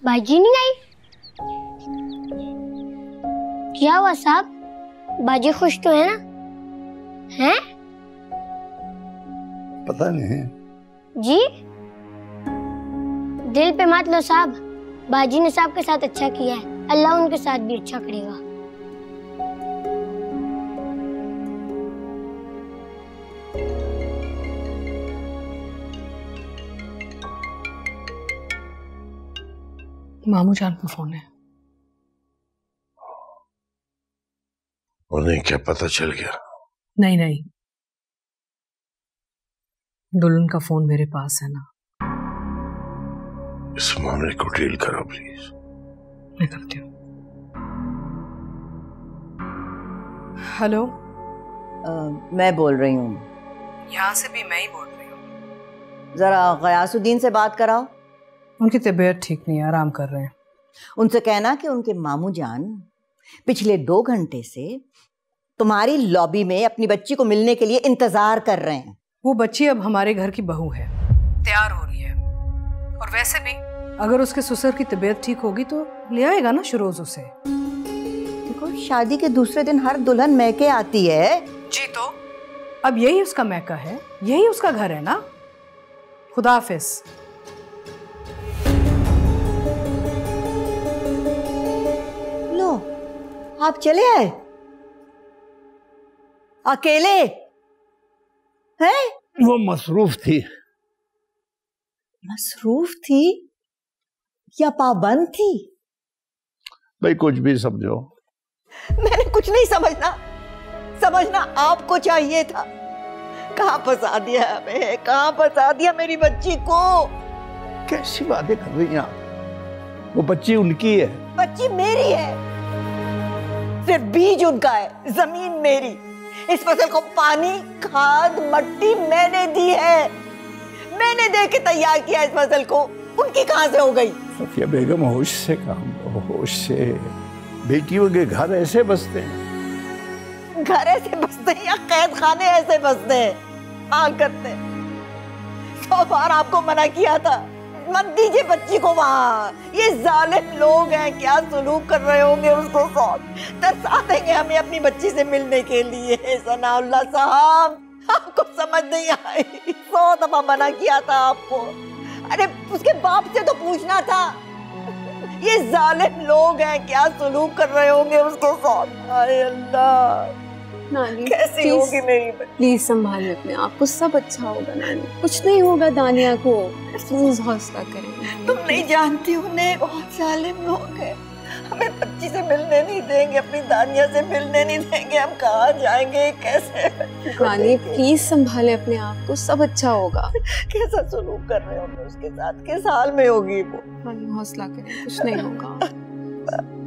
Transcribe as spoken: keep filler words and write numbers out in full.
बाजी नहीं आई? क्या हुआ साहब? बाजी खुश तो है ना? हैं? पता नहीं जी, दिल पे मत लो साहब, बाजी ने साहब के साथ अच्छा किया है, अल्लाह उनके साथ भी अच्छा करेगा। मामू जान का फोन है। उन्हें क्या पता चल गया? नहीं नहीं, दुल्हन का फोन मेरे पास है ना। इस मामले को डील करो प्लीज। मैं करती हूँ। हेलो, मैं बोल रही हूँ। यहाँ से भी मैं ही बोल रही हूँ। जरा गयासुद्दीन से बात कराओ। उनकी तबीयत ठीक नहीं है, आराम कर रहे हैं। उनसे कहना कि उनके मामू जान पिछले दो घंटे से तुम्हारी लॉबी में अपनी बच्ची को मिलने के लिए इंतजार कर रहे हैं। वो बच्ची अब हमारे घर की बहू है, तैयार हो रही है, और वैसे भी अगर उसके ससुर की तबीयत ठीक होगी तो ले आएगा ना शरोज उसे। देखो, शादी के दूसरे दिन हर दुल्हन मैके आती है। जी तो अब यही उसका मैका है, यही उसका घर है ना। खुदा हाफिज। लो, आप चले आए अकेले? हैं? वो मसरूफ थी। मसरूफ थी या पाबंद थी? भाई कुछ भी समझो। मैंने कुछ नहीं समझना, समझना आपको चाहिए था। कहाँ फंसा दिया हमें, कहाँ फंसा दिया मेरी बच्ची को। कैसी बातें कर रही हैं आप? वो बच्ची उनकी है। बच्ची मेरी है, सिर्फ बीज उनका है, जमीन मेरी। इस फसल को पानी, खाद, मट्टी मैंने दी है, मैंने दे के तैयार किया इस फसल को। उनकी कहां से हो गई? सफिया बेगम, होश से काम लो, होश से। बेटियों के घर ऐसे बसते हैं। घर ऐसे बसते हैं या कैद खाने ऐसे बसते हैं? हाँ करते हैं। सौ बार आपको मना किया था, मत दीजिए बच्ची को वहां। ये जालिम लोग हैं, क्या सुलूक कर रहे होंगे उसको। सौत तरसा देंगे हमें अपनी बच्ची से मिलने के लिए। सनाउल्लाह साहब, आपको समझ नहीं आई। सौ दफा मना किया था आपको। अरे उसके बाप से तो पूछना था। ये जालिम लोग हैं, क्या सुलूक कर रहे होंगे उसको। सौत, हाय अल्लाह, नानी कैसी होगी मेरी बच्ची। प्लीज संभालिए अपने आप को, सब अच्छा होगा नानी, कुछ नहीं होगा दानिया को, प्लीज हौसला करें। तुम नहीं जानती उन्हें, बहुत जालिम लोग हैं। हमें बच्ची से मिलने नहीं देंगे, अपनी दानिया से मिलने नहीं देंगे। हम कहाँ जाएंगे, कैसे? नानी प्लीज संभाले अपने आप को, सब अच्छा होगा। कैसा सुलूक कर रहे होंगे उसके साथ, किस हाल में होगी वो। नानी हौसला करें, कुछ नहीं होगा।